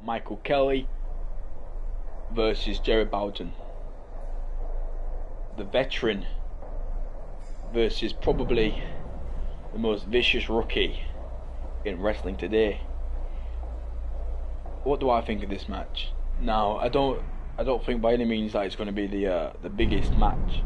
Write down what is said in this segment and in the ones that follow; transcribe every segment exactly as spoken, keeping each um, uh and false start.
Michael Kelley versus Jerod Bowden. The veteran versus probably the most vicious rookie in wrestling today. What do I think of this match? Now, I don't, I don't think by any means that it's going to be the uh, the biggest match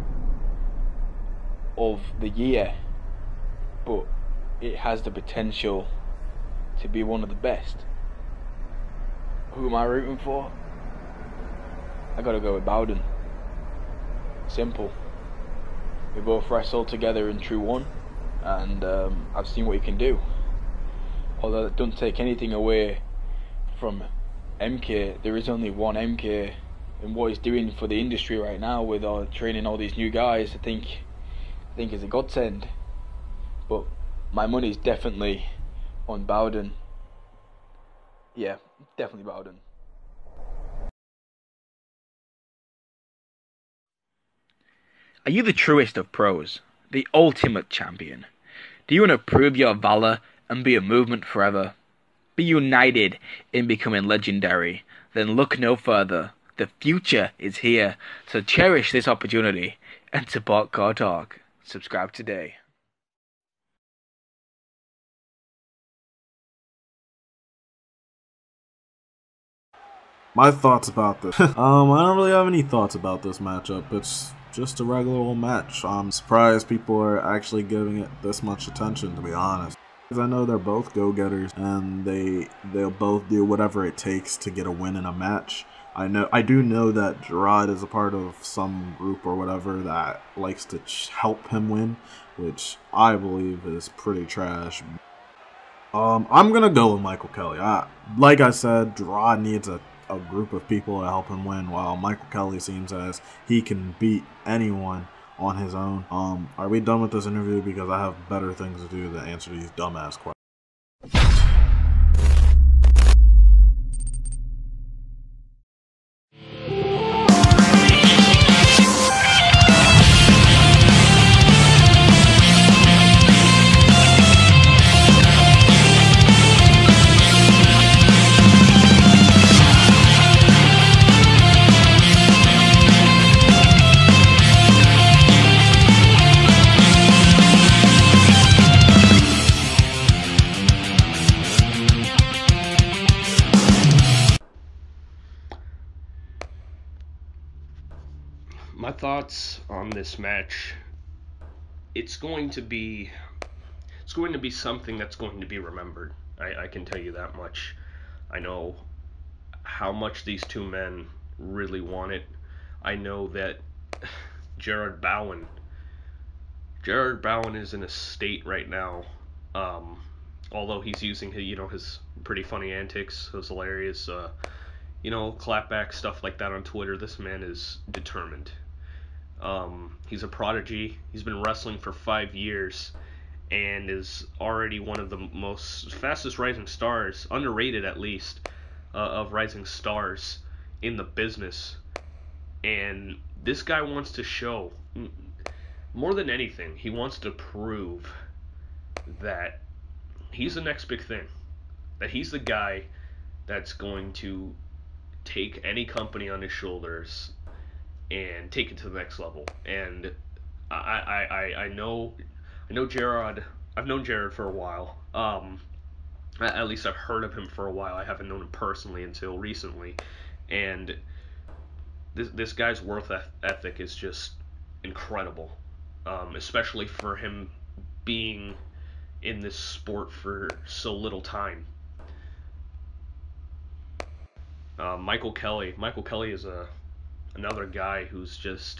of the year, but it has the potential to be one of the best. Who am I rooting for? I gotta go with Bowden. Simple. We both wrestled together in True One, and um, I've seen what he can do. Although it doesn't take anything away from M K, there is only one M K, and what he's doing for the industry right now with uh, training all these new guys, I think, I think is a godsend. But my money is definitely on Bowden. Yeah, definitely Bowden. Are you the truest of pros, the ultimate champion? Do you want to prove your valor and be a movement forever? Be united in becoming legendary? Then look no further. The future is here, so cherish this opportunity and support Core Talk. Subscribe today. My thoughts about this. um, I don't really have any thoughts about this matchup. It's just a regular old match. I'm surprised people are actually giving it this much attention, to be honest. Because I know they're both go-getters, and they they'll both do whatever it takes to get a win in a match. I know I do know that Jerod is a part of some group or whatever that likes to help him win, which I believe is pretty trash. Um, I'm gonna go with Michael Kelley. I, like I said, Jerod needs a a group of people to help him win, while Michael Kelley seems as he can beat anyone on his own. Um, are we done with this interview? Because I have better things to do than answer these dumbass questions. My thoughts on this match, it's going to be it's going to be something that's going to be remembered. I, I can tell you that much. I know how much these two men really want it. I know that Jerod Bowden Jerod Bowden is in a state right now, um, although he's using his, you know, his pretty funny antics, his hilarious uh, you know, clapback stuff like that on Twitter. This man is determined. Um, he's a prodigy. He's been wrestling for five years and is already one of the most fastest rising stars, underrated at least, uh, of rising stars in the business. And this guy wants to show, more than anything, he wants to prove that he's the next big thing. That he's the guy that's going to take any company on his shoulders and take it to the next level. And I I, I, I know I know Jerod. I've known Jerod for a while. Um, at least I've heard of him for a while. I haven't known him personally until recently. And this this guy's work ethic is just incredible, um, especially for him being in this sport for so little time. Uh, Michael Kelley. Michael Kelley is a another guy who's just,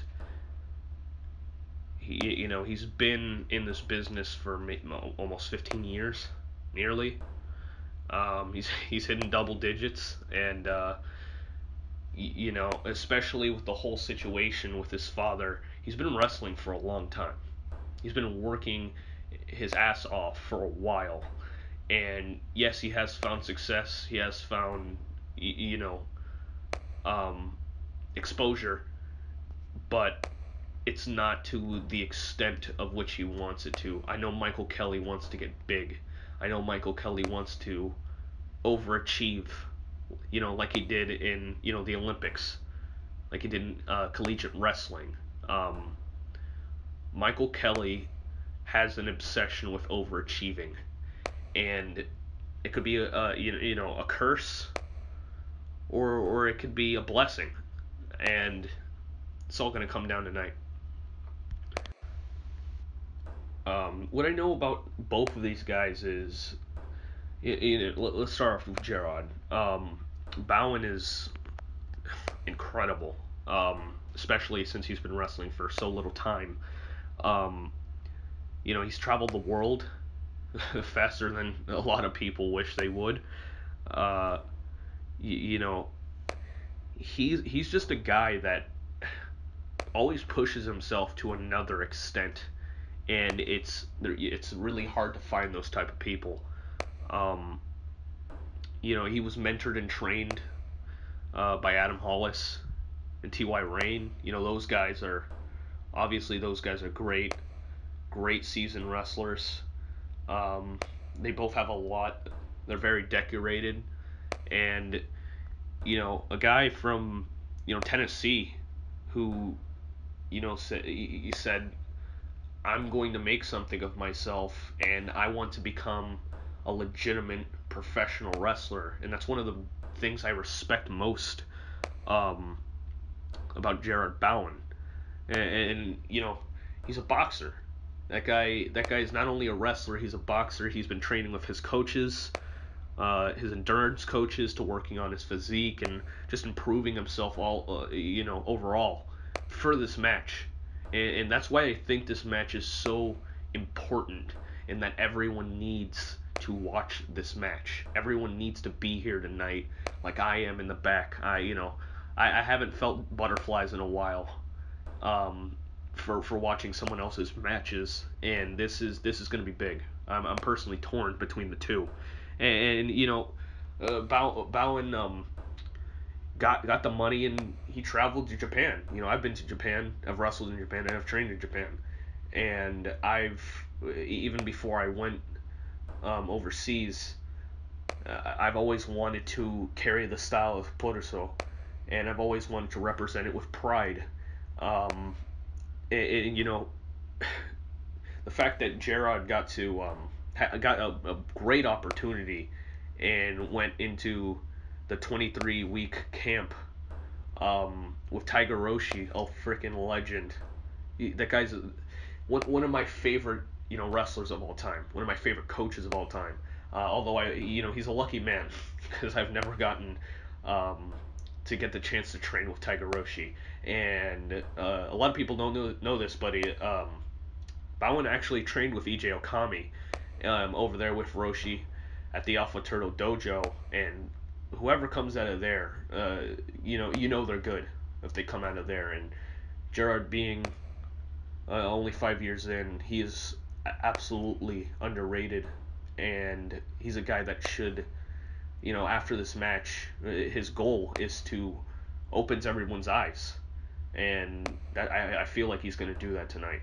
he, you know, he's been in this business for almost fifteen years, nearly. Um, he's he's hitting double digits, and uh, you know, especially with the whole situation with his father, he's been wrestling for a long time. He's been working his ass off for a while, and yes, he has found success. He has found, you know, um, exposure, but it's not to the extent of which he wants it to. I know Michael Kelley wants to get big. I know Michael Kelley wants to overachieve you know, like he did in, you know, the Olympics, like he did in uh, collegiate wrestling. Um, Michael Kelley has an obsession with overachieving, and it could be a, a you know, you know a curse, or or it could be a blessing, and it's all going to come down tonight. Um, what I know about both of these guys is, you, you know, let, us start off with Jerod. Um, Bowen is incredible, um, especially since he's been wrestling for so little time. Um, you know, he's traveled the world faster than a lot of people wish they would. Uh, you, you know, he's he's just a guy that always pushes himself to another extent, and it's it's really hard to find those type of people. Um, you know, he was mentored and trained uh, by Adam Hollis and T Y Rain. You know, those guys are obviously those guys are great, great seasoned wrestlers. Um, they both have a lot. They're very decorated, and you know, a guy from you know Tennessee who you know said he said, I'm going to make something of myself, and I want to become a legitimate professional wrestler, and that's one of the things I respect most um, about Jerod Bowden. And, and you know, he's a boxer. That guy, that guy is not only a wrestler; he's a boxer. He's been training with his coaches, uh, his endurance coaches, to working on his physique and just improving himself all, uh, you know, overall for this match. And, and that's why I think this match is so important, and that everyone needs to watch this match. Everyone needs to be here tonight, like I am in the back. I, you know, I, I haven't felt butterflies in a while. Um, for, for watching someone else's matches, and this is this is going to be big. I'm, I'm personally torn between the two, and, and you know, uh, Bow, Bowen um, got got the money and he traveled to Japan. You know, I've been to Japan, I've wrestled in Japan, and I've trained in Japan, and I've even before I went um, overseas, uh, I've always wanted to carry the style of Poroso, and I've always wanted to represent it with pride. Um, and, and you know, the fact that Jerod got to um, ha- got a, a great opportunity and went into the twenty-three week camp um, with Tiger Roshi, a freaking legend. He, that guy's one one of my favorite you know wrestlers of all time. One of my favorite coaches of all time. Uh, although I you know he's a lucky man because I've never gotten um, to get the chance to train with Tiger Roshi. And uh, a lot of people don't know, know this, but he, um, Bowen actually trained with E J Okami um, over there with Roshi at the Alpha Turtle Dojo, and whoever comes out of there, uh, you know, you know they're good if they come out of there. And Jerod being uh, only five years in, he is absolutely underrated, and he's a guy that should, you know, after this match, his goal is to opens everyone's eyes, and that, I, I feel like he's going to do that tonight.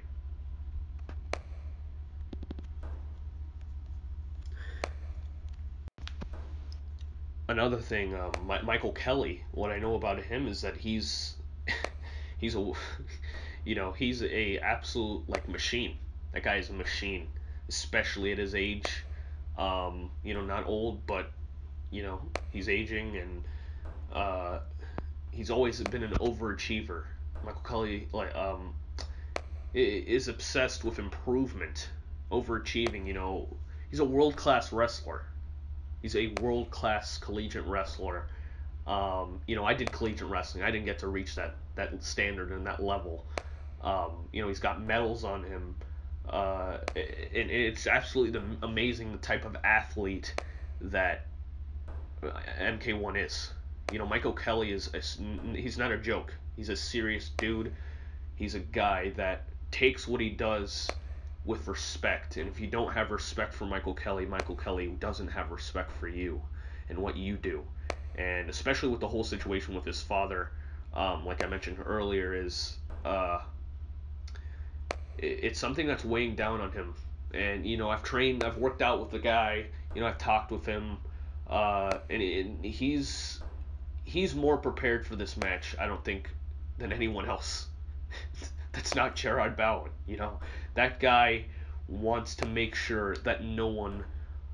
Another thing, um, My, Michael Kelley. What I know about him is that he's he's a you know he's a absolute like machine. That guy is a machine, especially at his age. Um, you know, not old, but you know he's aging, and uh, he's always been an overachiever. Michael Kelley like um is obsessed with improvement, overachieving. You know, he's a world class wrestler. He's a world class collegiate wrestler. Um, you know, I did collegiate wrestling. I didn't get to reach that that standard and that level. Um, you know, he's got medals on him. Uh, and it's absolutely amazing the type of athlete that M K one is. You know, Michael Kelley is a, he's not a joke. He's a serious dude. He's a guy that takes what he does with respect, and if you don't have respect for Michael Kelley, Michael Kelley doesn't have respect for you and what you do. And especially with the whole situation with his father, um, like I mentioned earlier, is uh, it, it's something that's weighing down on him. And you know, I've trained, I've worked out with the guy. You know, I've talked with him. Uh, and, and he's he's more prepared for this match, I don't think, than anyone else. That's not Jerod Bowden. You know, that guy wants to make sure that no one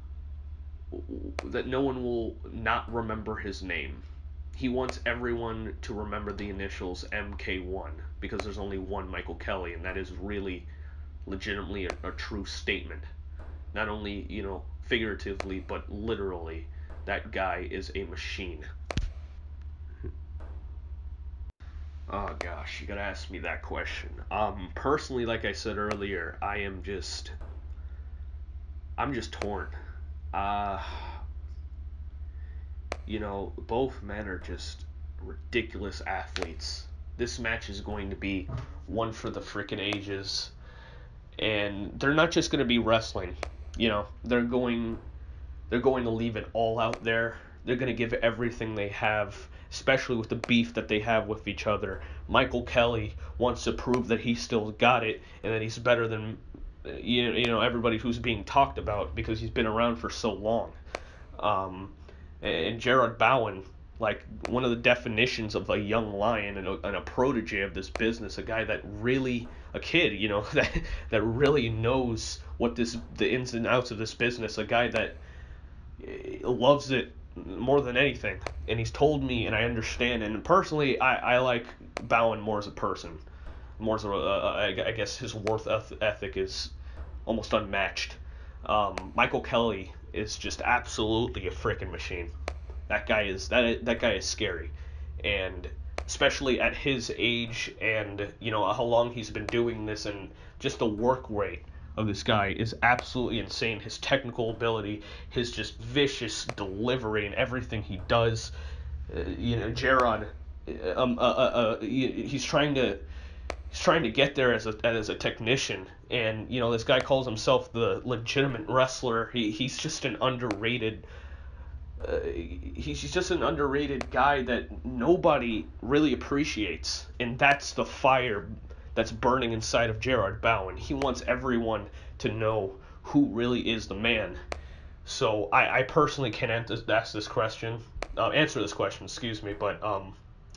that no one will not remember his name. He wants everyone to remember the initials M K one, because there's only one Michael Kelley, and that is really legitimately a, a true statement. Not only, you know, figuratively, but literally, that guy is a machine. Oh gosh, you gotta ask me that question. Um, personally, like I said earlier, I am just, I'm just torn. Uh, you know, both men are just ridiculous athletes. This match is going to be one for the freaking ages, and they're not just going to be wrestling. You know, they're going, they're going to leave it all out there. They're going to give everything they have, especially with the beef that they have with each other. Michael Kelley wants to prove that he still got it and that he's better than you you know everybody who's being talked about because he's been around for so long. Um, and Jerod Bowden, like one of the definitions of a young lion and a, and a protege of this business, a guy that really, a kid, you know, that that really knows what this, the ins and outs of this business, a guy that loves it more than anything. And he's told me, and I understand. And personally, I, I like Bowen more as a person. More as a, uh, I, I guess his worth ethic is almost unmatched. Um, Michael Kelley is just absolutely a freaking machine. That guy is that that guy is scary, and especially at his age, and you know how long he's been doing this, and just the work rate of this guy is absolutely insane. His technical ability, his just vicious delivery, and everything he does. Uh, you know, Jerod, um, uh, uh, uh, he's trying to he's trying to get there as a as a technician, and you know this guy calls himself the legitimate wrestler. He he's just an underrated. Uh, he's just an underrated guy that nobody really appreciates, and that's the fire that's burning inside of Jerod Bowden. He wants everyone to know who really is the man. So I, I personally can't ask this question, uh, answer this question, excuse me, but um,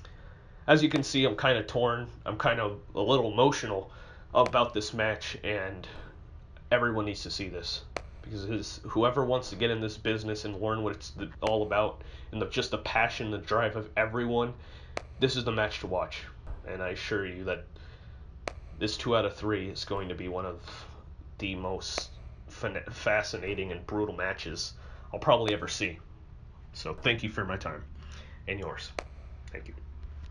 as you can see, I'm kind of torn. I'm kind of a little emotional about this match, and everyone needs to see this. Because his, whoever wants to get in this business and learn what it's all about, and the, just the passion, the drive of everyone, this is the match to watch. And I assure you that this two out of three is going to be one of the most fascinating and brutal matches I'll probably ever see. So thank you for my time, and yours. Thank you.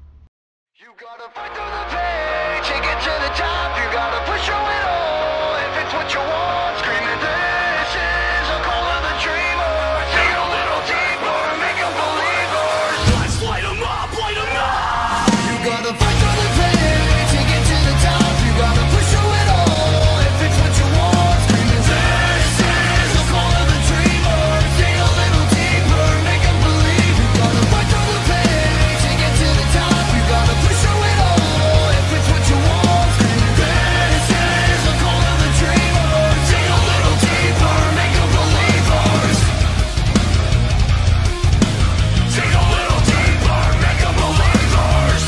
You gotta fight through the pain to get to the top. You gotta push through it all if it's what you want. Screaming, this is a call of the dreamer. Dig a little deeper, make them believers. Let's light them up, light them up. You gotta fight through the pain to get to the top. You gotta push through it all if it's what you want. Screaming, this is a call of the dreamer. Dig a little deeper, make them believe. You gotta fight through the pain to get to the top. You gotta push through it all if it's what you want. Screaming, this is a call of the dreamer. Dig a little deeper, make them believers. Dig a little deeper, make them believers.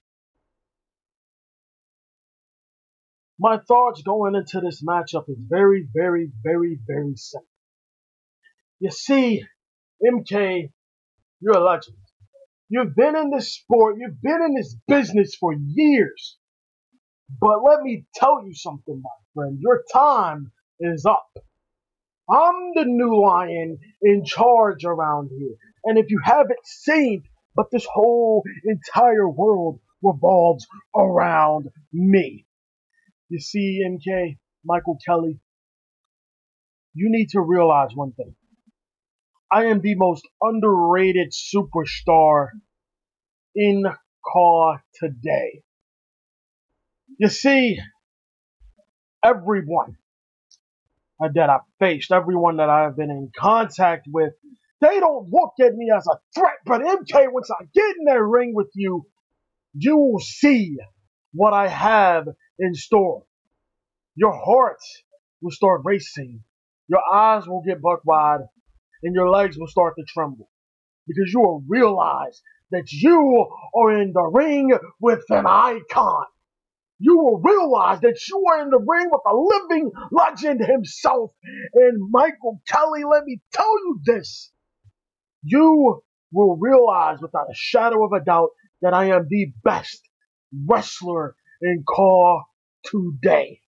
My thoughts going into this matchup is very, very, very, very simple. You see, M K, you're a legend. You've been in this sport, you've been in this business for years. But let me tell you something, my friend. Your time is up. I'm the new lion in charge around here. And if you haven't seen, but this whole entire world revolves around me. You see, M K, Michael Kelley, you need to realize one thing. I am the most underrated superstar in C A W today. You see, everyone that I've faced, everyone that I've been in contact with, they don't look at me as a threat. But M K, once I get in that ring with you, you will see what I have in store. Your heart will start racing. Your eyes will get buck wide. and your legs will start to tremble because you will realize that you are in the ring with an icon. You will realize that you are in the ring with a living legend himself. And Michael Kelley, let me tell you this. You will realize without a shadow of a doubt that I am the best wrestler in Call today.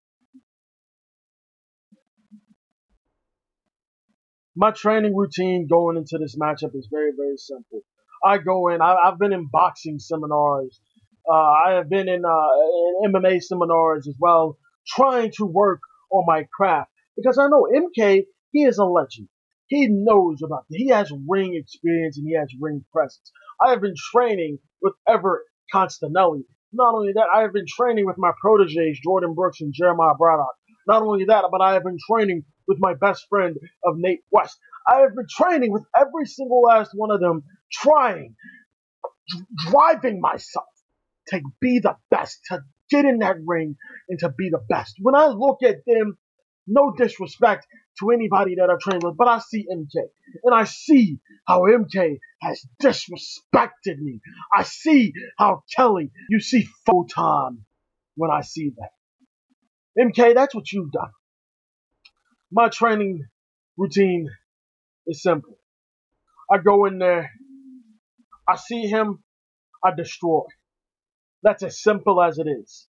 My training routine going into this matchup is very, very simple. I go in, I, I've been in boxing seminars. Uh, I have been in, uh, in M M A seminars as well, trying to work on my craft. Because I know M K, he is a legend. He knows about it. He has ring experience and he has ring presence. I have been training with Everett Constanelli. Not only that, I have been training with my proteges, Jordan Brooks and Jeremiah Braddock. Not only that, but I have been training with my best friend of Nate West. I have been training with every single last one of them, trying, driving myself to be the best, to get in that ring and to be the best. When I look at them, no disrespect to anybody that I've trained with, but I see M K, and I see how M K has disrespected me. I see how Kelley, you see full time when I see that. M K, that's what you've done. My training routine is simple. I go in there, I see him, I destroy. That's as simple as it is.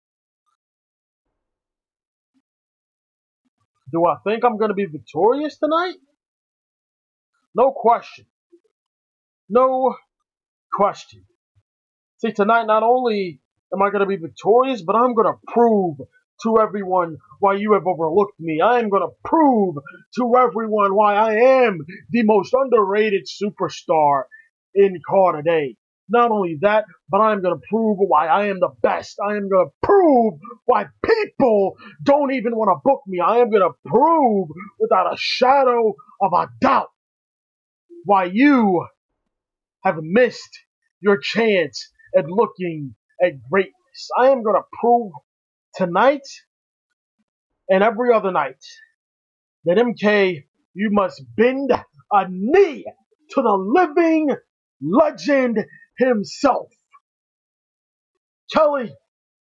Do I think I'm going to be victorious tonight? No question. No question. See, tonight not only am I going to be victorious, but I'm going to prove to everyone why you have overlooked me. I am going to prove to everyone why I am the most underrated superstar in Call today. Not only that, but I'm going to prove why I am the best. I am going to prove why people don't even want to book me. I am going to prove without a shadow of a doubt why you have missed your chance at looking at greatness. I am going to prove tonight and every other night that M K, you must bend a knee to the living legend himself. Kelley,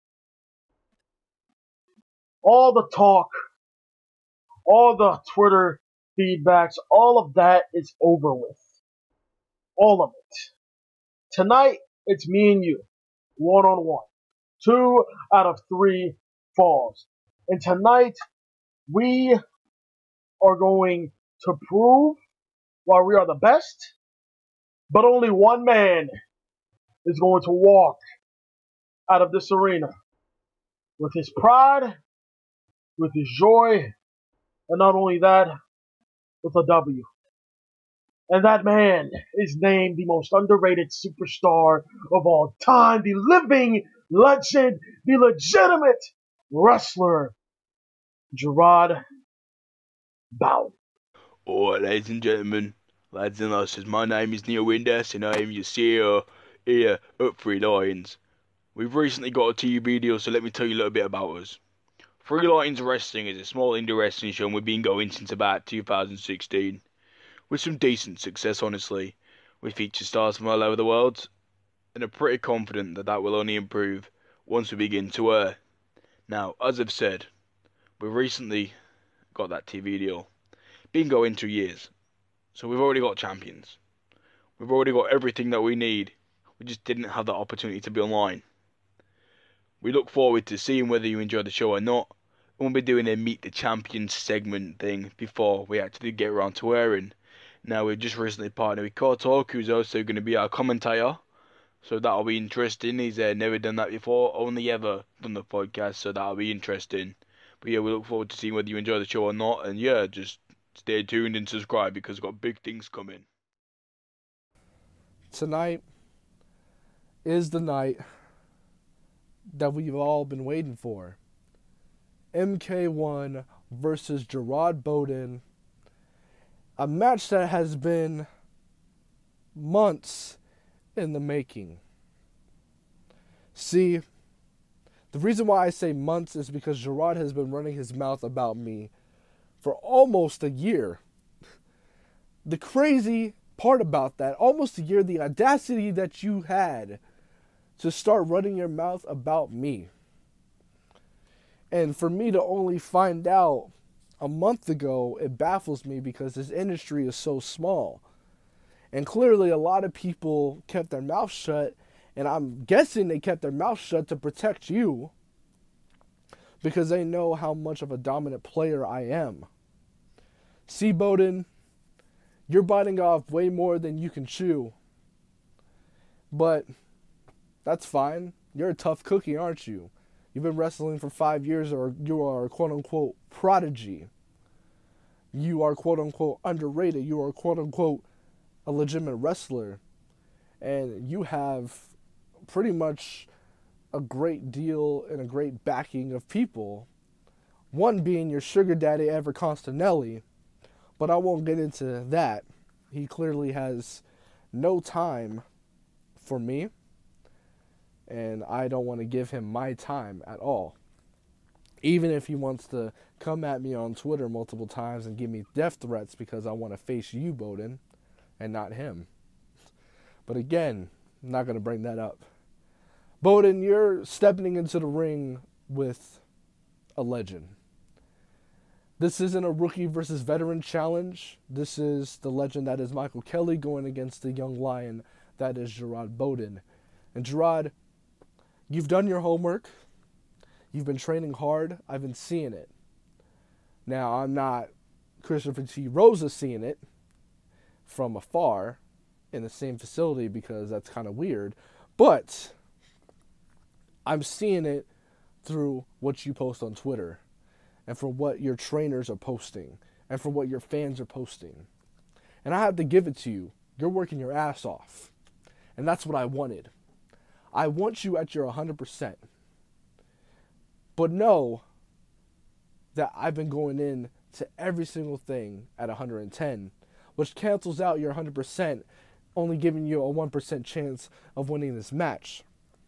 all the talk, all the Twitter feedbacks, all of that is over with. All of it. Tonight, it's me and you, one-on-one. Two out of three falls. And tonight, we are going to prove why we are the best, but only one man is going to walk out of this arena with his pride, with his joy, and not only that, with a W. And that man is named the most underrated superstar of all time, the living legend, the legitimate wrestler, Jerod Bowden. Alright, ladies and gentlemen, lads and lasses, my name is Neil Windass and I am your C E O here at Three Lions. We've recently got a T V deal, so let me tell you a little bit about us. Three Lions Wrestling is a small indie wrestling show and we've been going since about two thousand sixteen. With some decent success, honestly. We feature stars from all over the world and are pretty confident that that will only improve once we begin to air. Now, as I've said, we've recently got that T V deal. Been going two years. So we've already got champions. We've already got everything that we need. We just didn't have that opportunity to be online. We look forward to seeing whether you enjoy the show or not. And we'll be doing a Meet the Champions segment thing before we actually get around to airing. Now, we've just recently partnered with Kotalk, who's also going to be our commentator. So that'll be interesting. He's uh, never done that before, only ever done the podcast, so that'll be interesting. But yeah, we look forward to seeing whether you enjoy the show or not. And yeah, just stay tuned and subscribe because we've got big things coming. Tonight is the night that we've all been waiting for. M K one versus Jerod Bowden. A match that has been months in the making. See, the reason why I say months is because Jerod has been running his mouth about me for almost a year. the crazy part about that, almost a year, the audacity that you had to start running your mouth about me. And for me to only find out a month ago, it baffles me because this industry is so small. And clearly a lot of people kept their mouth shut, and I'm guessing they kept their mouth shut to protect you because they know how much of a dominant player I am. See, Bowden, you're biting off way more than you can chew. But that's fine. You're a tough cookie, aren't you? You've been wrestling for five years, or you are a quote-unquote prodigy. You are quote-unquote underrated. You are quote-unquote a legitimate wrestler. And you have pretty much a great deal and a great backing of people. One being your sugar daddy, Ever Constanelli. But I won't get into that. He clearly has no time for me. And I don't want to give him my time at all. Even if he wants to come at me on Twitter multiple times and give me death threats because I want to face you, Bowden, and not him. But again, I'm not going to bring that up. Bowden, you're stepping into the ring with a legend. This isn't a rookie versus veteran challenge. This is the legend that is Michael Kelley going against the young lion that is Jerod Bowden. And Jerod, you've done your homework. You've been training hard. I've been seeing it. Now, I'm not Christopher T. Rosa seeing it from afar in the same facility because that's kind of weird. But I'm seeing it through what you post on Twitter and for what your trainers are posting and for what your fans are posting. And I have to give it to you. You're working your ass off. And that's what I wanted. I want you at your one hundred percent. But know that I've been going in to every single thing at one hundred ten, which cancels out your one hundred percent, only giving you a one percent chance of winning this match.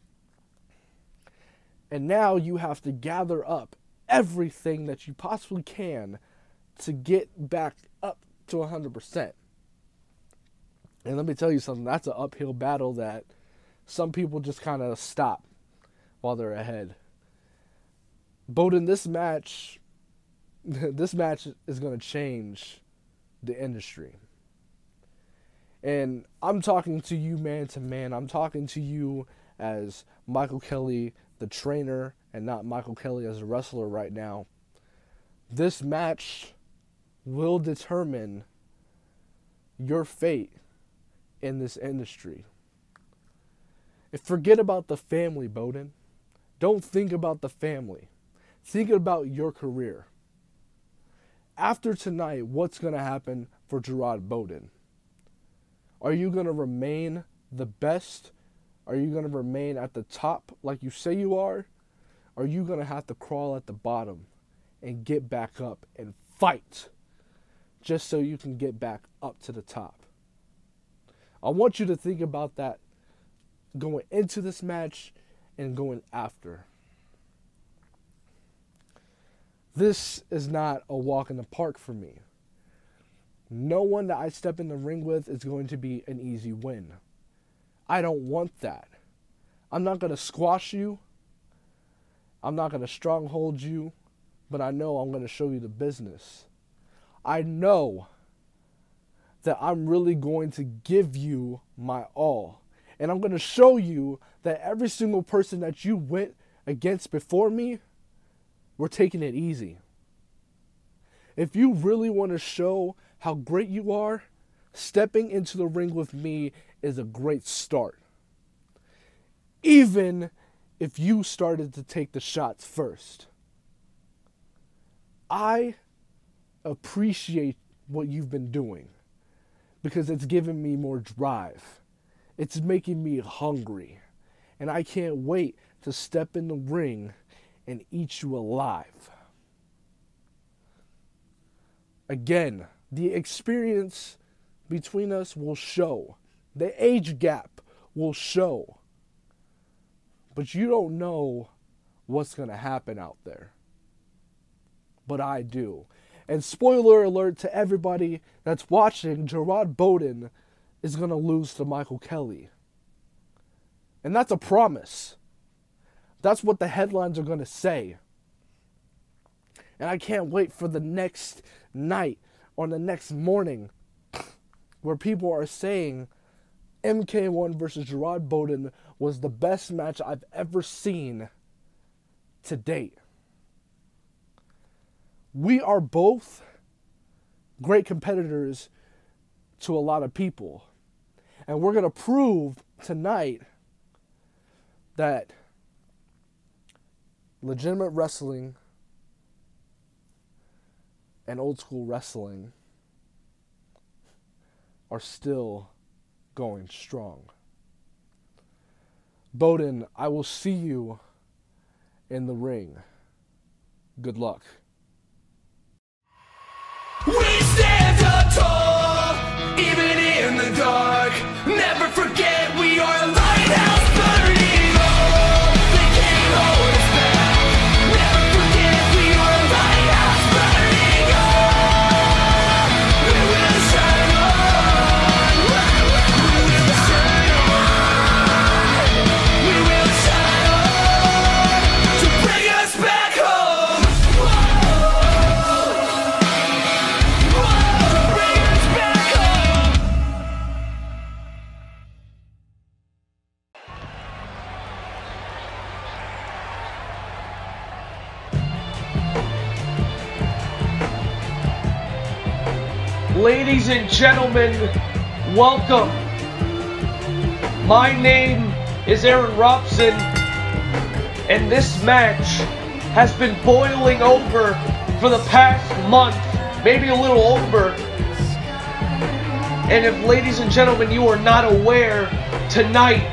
And now you have to gather up everything that you possibly can to get back up to one hundred percent. And let me tell you something, that's an uphill battle that some people just kind of stop while they're ahead. Bowden, this match, this match is going to change the industry. And I'm talking to you man to man. I'm talking to you as Michael Kelley, the trainer, and not Michael Kelley as a wrestler right now. This match will determine your fate in this industry. Forget about the family, Bowden. Don't think about the family. Think about your career. After tonight, what's going to happen for Jerod Bowden? Are you going to remain the best? Are you going to remain at the top like you say you are? Or are you going to have to crawl at the bottom and get back up and fight just so you can get back up to the top? I want you to think about that going into this match and going after. This is not a walk in the park for me. No one that I step in the ring with is going to be an easy win. I don't want that. I'm not going to squash you. I'm not going to stronghold you. But I know I'm going to show you the business. I know that I'm really going to give you my all. And I'm going to show you that every single person that you went against before me, we're taking it easy. If you really want to show how great you are, stepping into the ring with me is a great start. Even if you started to take the shots first. I appreciate what you've been doing because it's given me more drive. It's making me hungry. And I can't wait to step in the ring and eat you alive. Again, the experience between us will show. The age gap will show. But you don't know what's going to happen out there. But I do. And spoiler alert to everybody that's watching, Jerod Bowden is going to lose to Michael Kelley. And that's a promise. That's what the headlines are going to say. And I can't wait for the next night or the next morning where people are saying M K one versus Jerod Bowden was the best match I've ever seen to date. We are both great competitors to a lot of people. And we're going to prove tonight that legitimate wrestling and old school wrestling are still going strong. Bowden, I will see you in the ring. Good luck. We stand up tall, even in the dark. Never forget we are a lighthouse burning low. They can't hold us back. Never forget we are a lighthouse burning low. We will shine on. We will shine on. We will shine on to bring us back home. Ladies and gentlemen, welcome. My name is Aaron Robson, and this match has been boiling over for the past month, maybe a little over. And if, ladies and gentlemen, you are not aware, tonight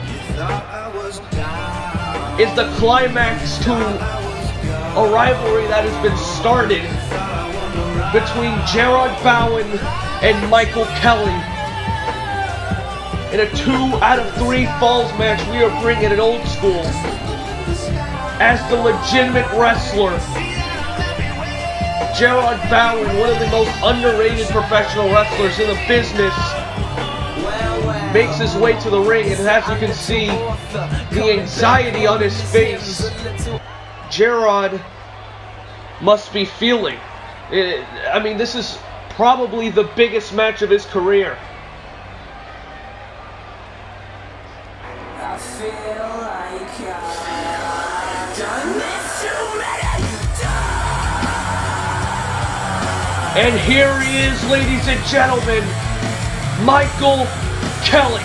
is the climax to a rivalry that has been started between Jerod Bowden and Michael Kelley. In a two out of three falls match, we are bringing it old school. As the legitimate wrestler, Jerod Bowden, one of the most underrated professional wrestlers in the business, makes his way to the ring, and as you can see, the anxiety on his face, Jerod must be feeling. It, I mean, this is probably the biggest match of his career. I feel like I've done this too many times. And here he is, ladies and gentlemen, Michael Kelley.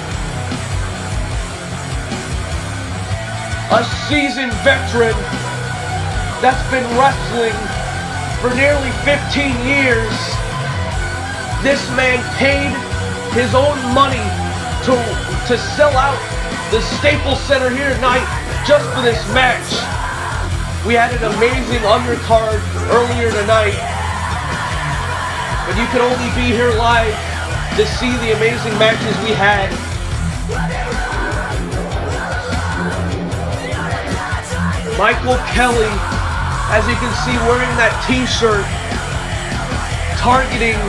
A seasoned veteran that's been wrestling for nearly fifteen years. This man paid his own money to, to sell out the Staples Center here tonight just for this match. We had an amazing undercard earlier tonight, but you could only be here live to see the amazing matches we had. Michael Kelley, as you can see, wearing that t-shirt, targeting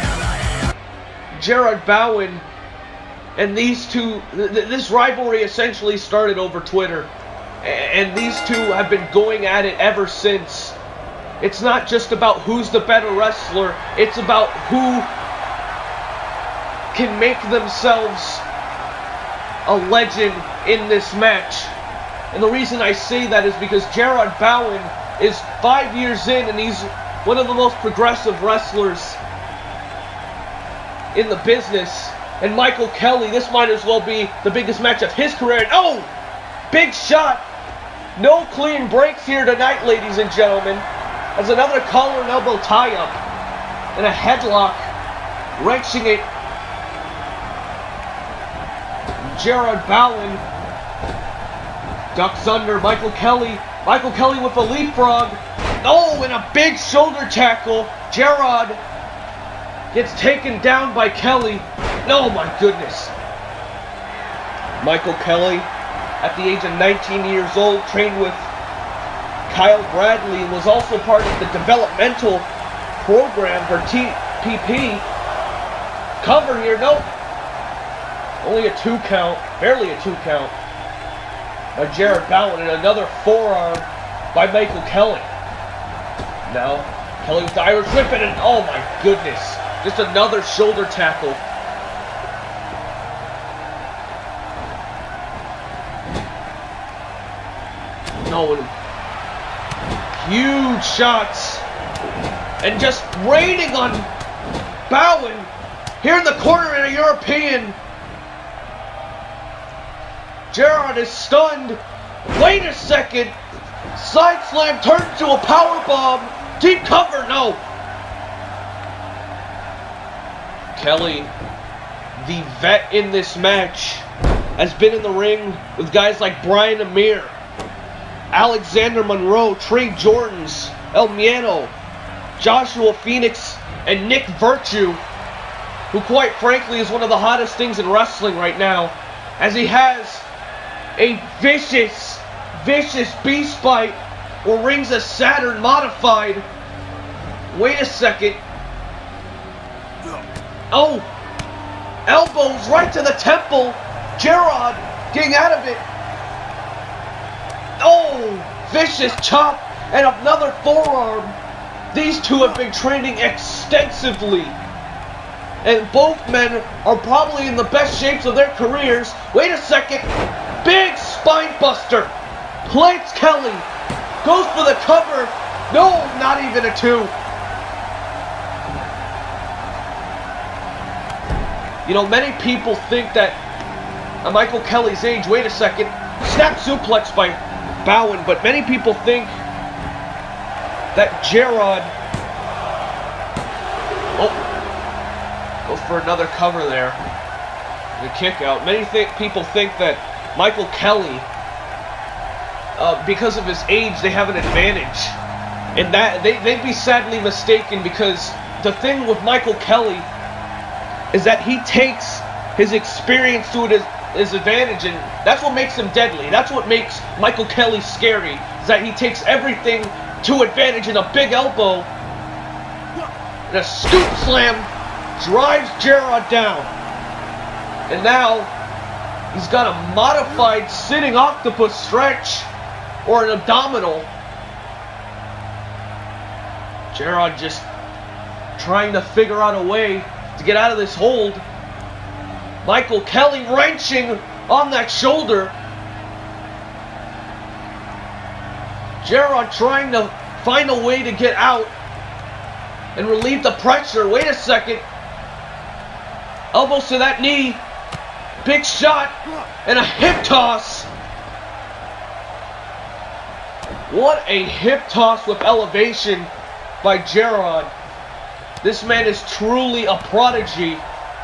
Jerod Bowden, and these two, th this rivalry essentially started over Twitter, and these two have been going at it ever since. It's not just about who's the better wrestler, it's about who can make themselves a legend in this match. And the reason I say that is because Jerod Bowden is five years in, and he's one of the most progressive wrestlers in the business. And Michael Kelley, this might as well be the biggest match of his career. And oh, big shot. No clean breaks here tonight, ladies and gentlemen. As another collar and elbow tie-up and a headlock, wrenching it. Jerod Bowden ducks under Michael Kelley. Michael Kelley with a leapfrog. Oh, and a big shoulder tackle. Jerod gets taken down by Kelley. Oh my goodness. Michael Kelley, at the age of nineteen years old, trained with Kyle Bradley, and was also part of the developmental program for T P P. Cover here, nope. Only a two count, barely a two count by Jerod Bowden, and another forearm by Michael Kelley. Now, Kelley with the Irish whip, and oh my goodness, just another shoulder tackle. No, huge shots, and just raining on Bowden here in the corner in a European. Jerod is stunned. Wait a second. Side slam turns to a power bomb. Deep cover, no. Kelley, the vet in this match, has been in the ring with guys like Brian Amir, Alexander Monroe, Trey Jordans, El Miedo, Joshua Phoenix, and Nick Virtue, who quite frankly is one of the hottest things in wrestling right now, as he has a vicious, vicious beast bite or rings a Saturn modified. Wait a second. Oh, elbows right to the temple. Jerod getting out of it. Oh, vicious chop and another forearm. These two have been training extensively, and both men are probably in the best shapes of their careers. Wait a second. Big spine buster. Plants Kelley. Goes for the cover. No, not even a two. You know, many people think that at Michael Kelley's age, wait a second, snap suplex by Bowden, but many people think that Jerod, oh, goes for another cover there, the kick out. Many th people think that Michael Kelley, uh, because of his age, they have an advantage, and that they, they'd be sadly mistaken, because the thing with Michael Kelley is that he takes his experience to his, his advantage, and that's what makes him deadly. That's what makes Michael Kelley scary, is that he takes everything to advantage, and a big elbow and a scoop slam drives Jerod down. And now he's got a modified sitting octopus stretch or an abdominal. Jerod just trying to figure out a way to get out of this hold. Michael Kelley wrenching on that shoulder. Jerod trying to find a way to get out and relieve the pressure. Wait a second. Elbows to that knee. Big shot and a hip toss. What a hip toss with elevation by Jerod. This man is truly a prodigy.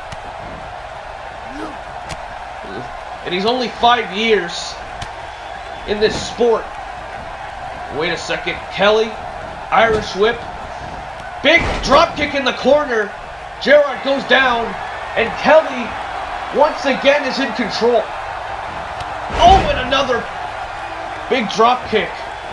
And he's only five years in this sport. Wait a second. Kelley, Irish whip. Big drop kick in the corner. Jerod goes down, and Kelley once again is in control. Oh, and another big drop kick.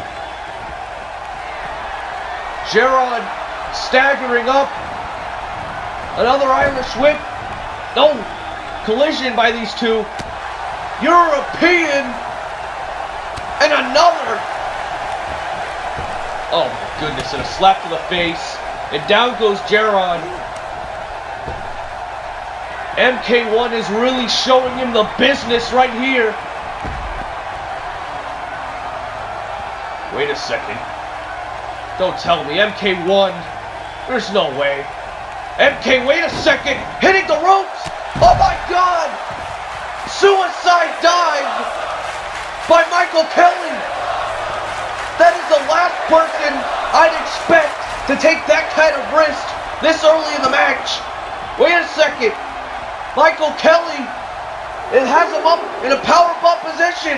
Jerod staggering up. Another Irish whip. No. Collision by these two. European. And another. Oh my goodness. And a slap to the face. And down goes Jerod. M K one is really showing him the business right here. Wait a second. Don't tell me. M K one. There's no way. M K, wait a second. Hitting the ropes. Oh my God. Suicide dive by Michael Kelley. That is the last person I'd expect to take that kind of risk this early in the match. Wait a second. Michael Kelley, it has him up in a power bump position.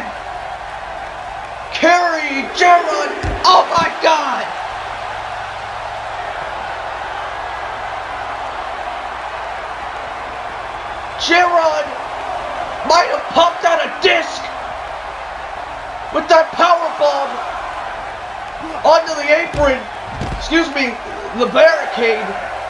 Carry Jerod. Oh my God. Jerod might have popped out a disc with that power bomb onto the apron. Excuse me, the barricade.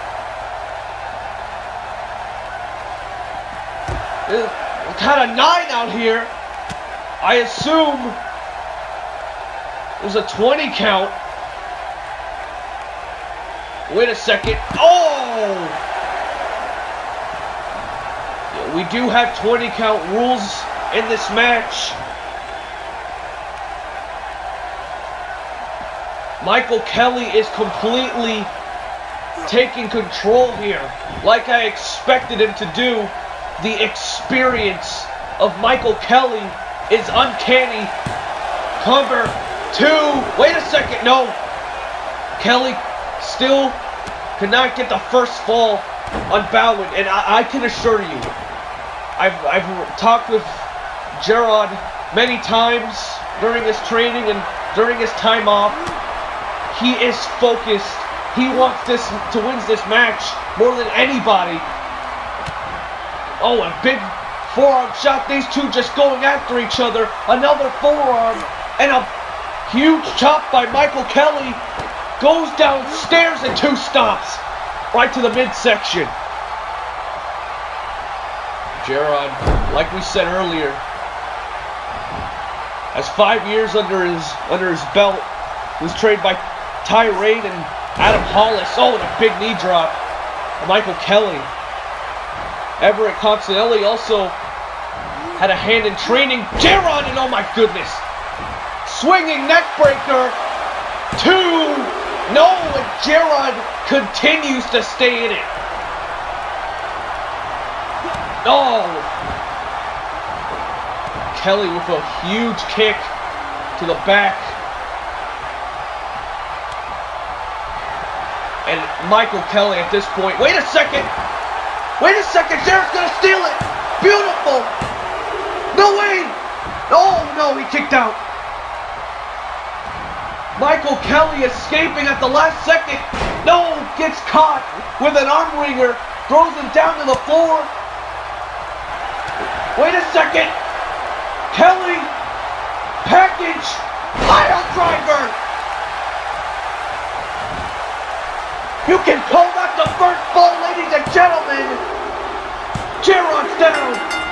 It's kind of nine out here. I assume there's a twenty count. Wait a second. Oh! Yeah, we do have twenty count rules in this match. Michael Kelley is completely taking control here, like I expected him to do. The experience of Michael Kelley is uncanny. Cover two. Wait a second. No. Kelley still could not get the first fall on Bowden, and I, I can assure you, I've, I've talked with Jerod many times during his training and during his time off. He is focused. He wants this to win this match more than anybody. Oh, a big forearm shot. These two just going after each other. Another forearm and a huge chop by Michael Kelley. Goes downstairs in two stomps. Right to the midsection. Jerod, like we said earlier, has five years under his under his belt. Was trained by Tyrade and Adam Hollis. Oh, and a big knee drop. Michael Kelley. Everett Constanelli also had a hand in training. Jerod, and oh my goodness. Swinging neck breaker. Two. No, and Jerod continues to stay in it. Oh. Kelley with a huge kick to the back. And Michael Kelley at this point. Wait a second. Wait a second. Jerod's going to steal it. Beautiful. No way. Oh, no. He kicked out. Michael Kelley escaping at the last second. No. Gets caught with an arm wringer. Throws him down to the floor. Wait a second. Kelley. Package. Pile driver. You can call that the first fall, ladies and gentlemen. Jerod's down.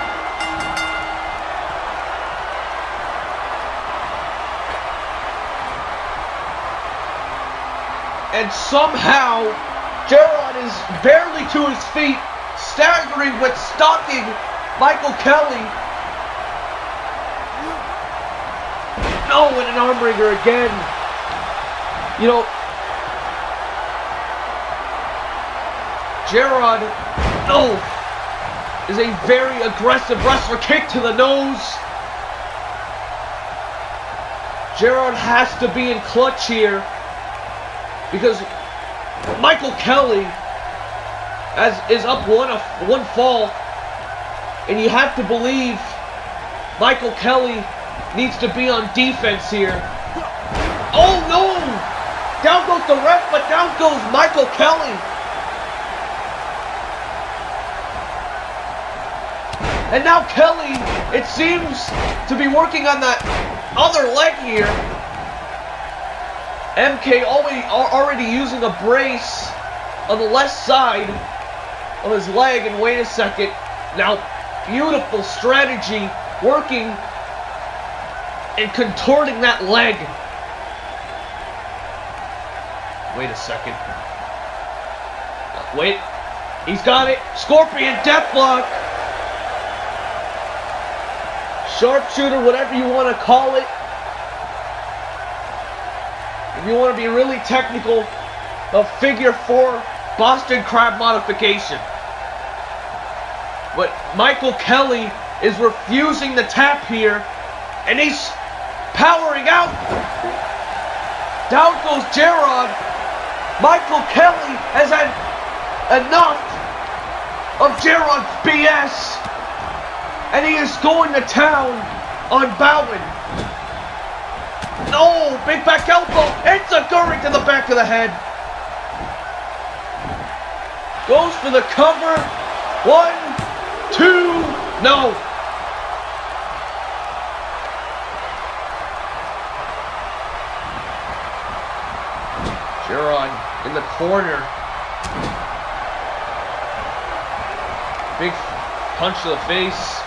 And somehow, Jerod is barely to his feet, staggering with stalking Michael Kelley. No, and an arm wringer again. You know, Jerod, no, is a very aggressive wrestler. Kick to the nose. Jerod has to be in clutch here because Michael Kelley has, is up one, one fall, and you have to believe Michael Kelley needs to be on defense here. Oh no! Down goes the ref, but down goes Michael Kelley. And now Kelley, it seems to be working on that other leg here. M K already, already using a brace on the left side of his leg. And wait a second. Now, beautiful strategy working and contorting that leg. Wait a second. Wait. He's got it. Scorpion death block. Sharpshooter, whatever you want to call it. If you want to be really technical, a figure four Boston Crab modification. But Michael Kelley is refusing the tap here, and he's powering out. Down goes Jerod. Michael Kelley has had enough of Jerod's B S. And he is going to town on Bowden. No, big back elbow. It's a gurry to the back of the head. Goes for the cover. One, two, no. Jerod in the corner. Big punch to the face.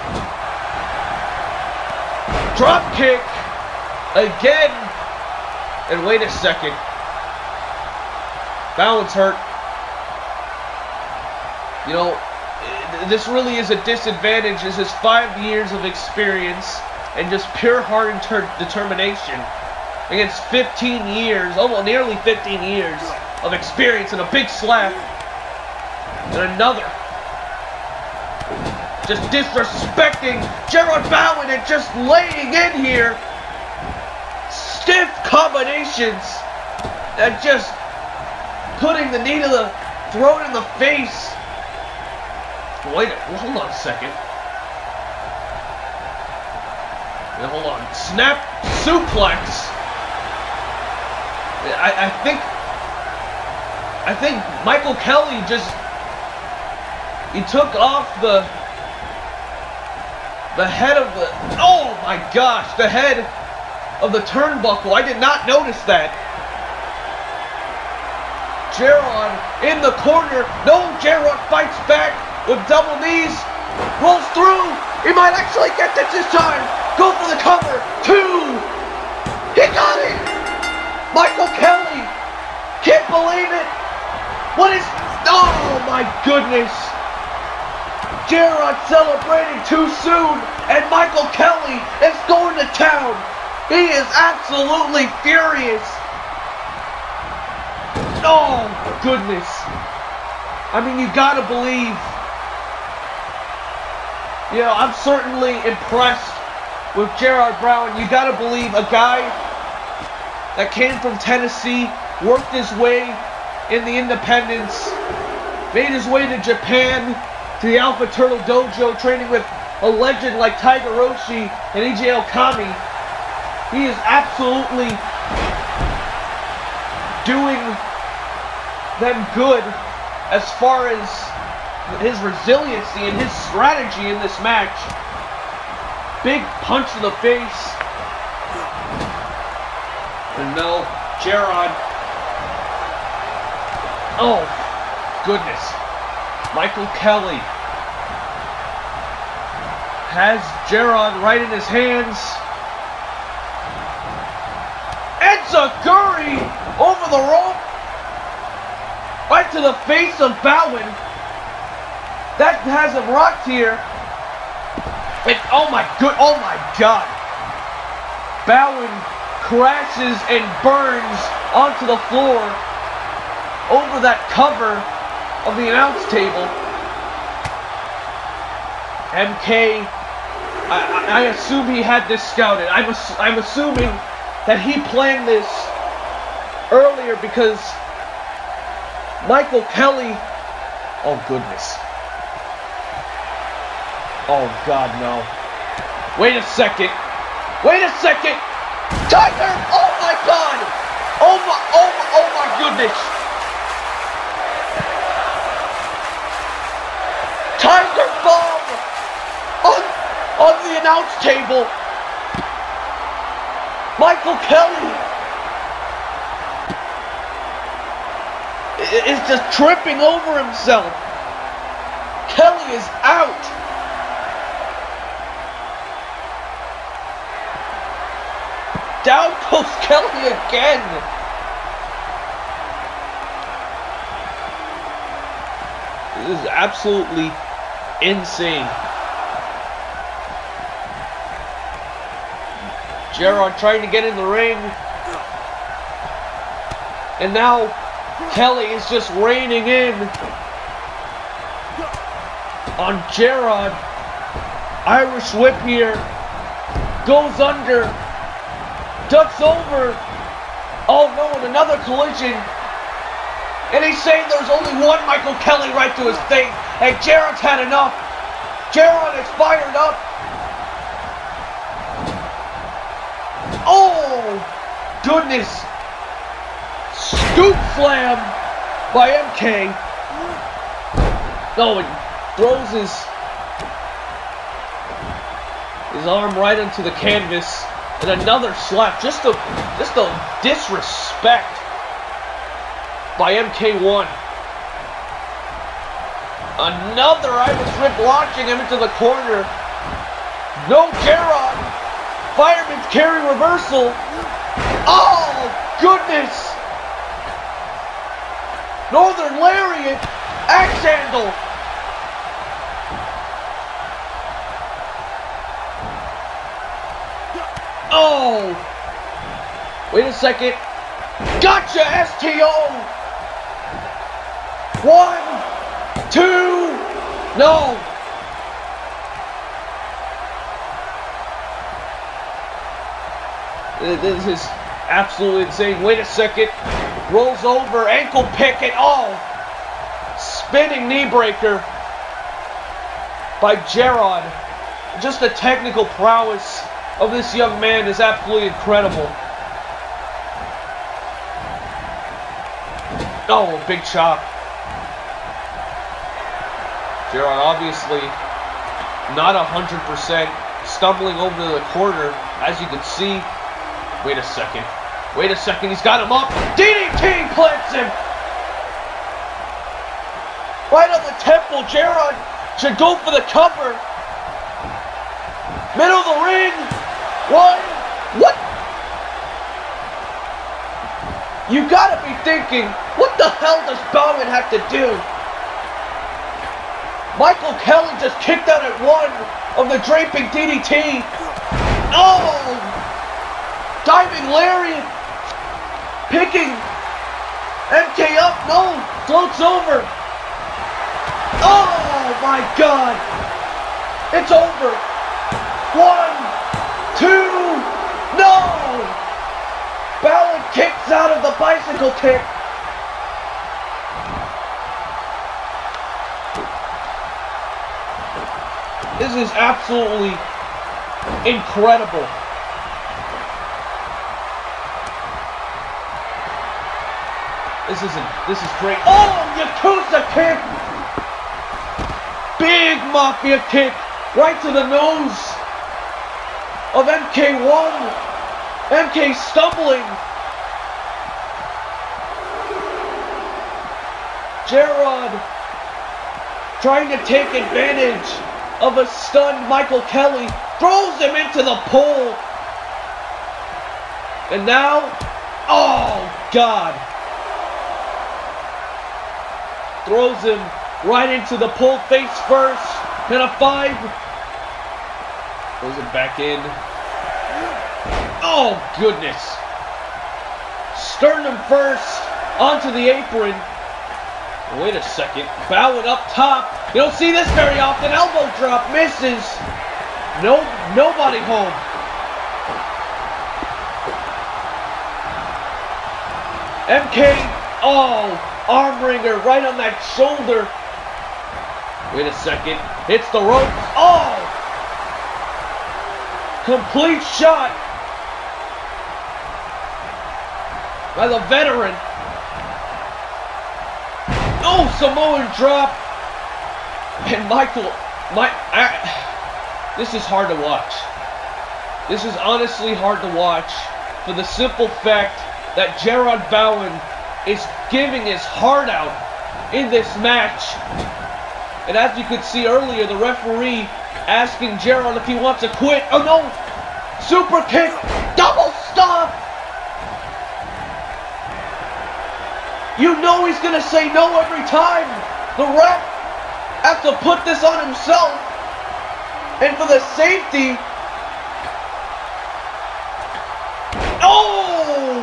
Drop kick again. And wait a second. Bowen's hurt. You know, this really is a disadvantage. This is five years of experience and just pure heart and determination against fifteen years, almost nearly fifteen years of experience and a big slap. And another. Just disrespecting Jerod Bowden and just laying in here. Stiff combinations and just putting the knee to the throat in the face. Wait, hold on a second. Now, hold on. Snap suplex. I, I think I think Michael Kelley just he took off the the head of the oh my gosh, the head of the turnbuckle. I did not notice that. Jerod in the corner. No, Jerod fights back with double knees. Rolls through. He might actually get this this time. Go for the cover. Two. He got it. Michael Kelley. Can't believe it. What is... Oh my goodness. Jerod celebrating too soon. And Michael Kelley is going to town. He is absolutely furious. Oh, goodness. I mean, you gotta believe. You know, I'm certainly impressed with Jerod Bowden. You gotta believe a guy that came from Tennessee, worked his way in the independents, made his way to Japan, to the Alpha Turtle Dojo, training with a legend like Tiger Roshi and E J Okami. He is absolutely doing them good as far as his resiliency and his strategy in this match. Big punch to the face. And no, Jerod. Oh, goodness. Michael Kelley has Jerod right in his hands. Enziguri over the rope. Right to the face of Bowden. That has him rocked here. And oh my good, oh my God. Bowden crashes and burns onto the floor over that cover of the announce table. M K, I, I assume he had this scouted. I'm, ass I'm assuming that he planned this earlier because Michael Kelley, oh goodness. Oh God, no. Wait a second. Wait a second. Tiger, oh my God. Oh my, oh my, oh my goodness. Tiger bomb on, on the announce table. Michael Kelley is just tripping over himself. Kelley is out. Down goes Kelley again. This is absolutely insane. Jerod trying to get in the ring. And now Kelley is just reining in on Jerod. Irish whip here. Goes under. Ducks over. Oh no, and another collision. And he's saying there's only one Michael Kelley right to his face. And Jerod's had enough. Jerod is fired up. Oh, goodness. Scoop slam by M K. No, and throws his, his arm right into the canvas. And another slap. Just a, just a disrespect by M K one. Another Irish Whip launching him into the corner. No Jerod. Fireman's carry reversal. Oh, goodness. Northern Lariat. Axe handle. Oh. Wait a second. Gotcha, S T O. One. Two. No. This is absolutely insane. Wait a second. Rolls over. Ankle pick and oh. Spinning knee breaker by Jerod. Just the technical prowess of this young man is absolutely incredible. Oh, big chop. Jerod obviously not one hundred percent, stumbling over to the corner, as you can see. Wait a second. Wait a second, he's got him up. D D T plants him! Right on the temple, Jerod should go for the cover. Middle of the ring. One. What? You gotta be thinking, what the hell does Bowden have to do? Michael Kelley just kicked out at one of the draping D D T. Oh! Diving lariat. Picking M K up. No. Floats over. Oh my God. It's over. One. Two. No. Bowden kicks out of the bicycle kick. This is absolutely incredible. This isn't, this is great. Oh, Yakuza kick! Big Mafia kick right to the nose of M K one. M K stumbling. Jerod trying to take advantage of a stunned Michael Kelley, throws him into the pole. And now, oh God. Throws him right into the pole face first. And a five. Throws him back in. Oh goodness. Sternum first onto the apron. Wait a second. Bowden up top. You don't see this very often. Elbow drop misses. No, nobody home. M K. Oh, arm wringer right on that shoulder. Wait a second. Hits the rope. Oh! Complete shot by the veteran. Oh, Samoan drop. And Michael, my, I, this is hard to watch. This is honestly hard to watch for the simple fact that Jerod Bowden is giving his heart out in this match. And as you could see earlier, the referee asking Jerod if he wants to quit. Oh no! Super kick! Double stop! You know he's gonna say no every time. The ref has to put this on himself. And for the safety. Oh!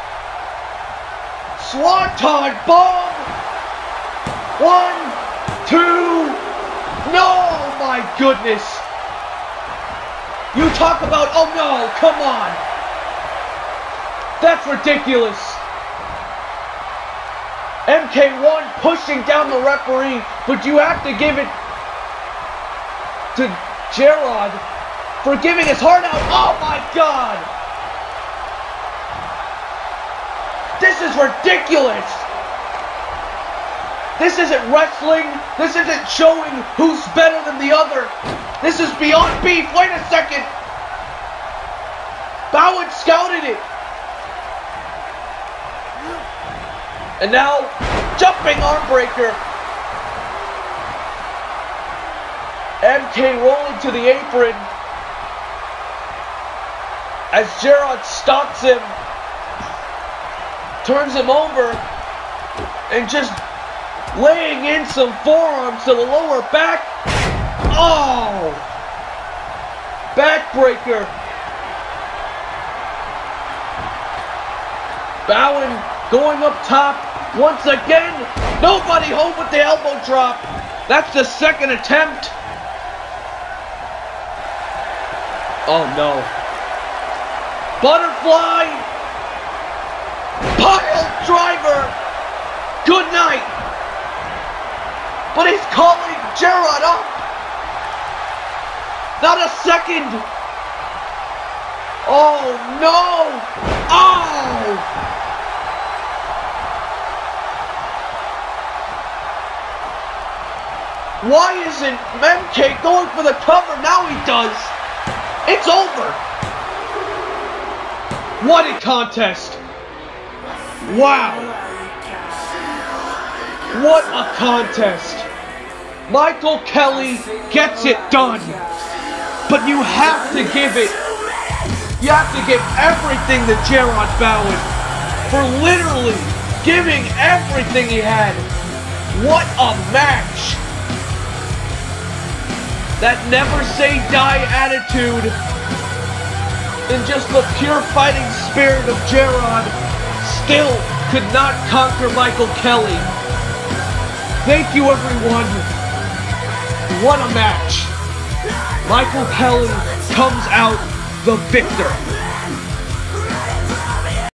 Swanton bomb! One, two, no, my goodness! You talk about, oh no, come on! That's ridiculous! M K one pushing down the referee, but you have to give it to Jerod for giving his heart out. Oh my God! This is ridiculous! This isn't wrestling. This isn't showing who's better than the other. This is beyond beef. Wait a second. Bowden scouted it. And now, jumping arm breaker. M K rolling to the apron as Jerod stalks him, turns him over, and just laying in some forearms to the lower back. Oh! Backbreaker. Bowden going up top once again. Nobody home with the elbow drop. That's the second attempt. Oh no. Butterfly. Pile driver. Good night. But he's calling Jerod up. Not a second. Oh no. Oh. Why isn't M K going for the cover? Now he does. It's over. What a contest. Wow. What a contest. Michael Kelley gets it done. But you have to give it. You have to give everything to Jerod Bowden for literally giving everything he had. What a match. That never say die attitude and just the pure fighting spirit of Jerod still could not conquer Michael Kelley. Thank you everyone. What a match. Michael Kelley comes out the victor.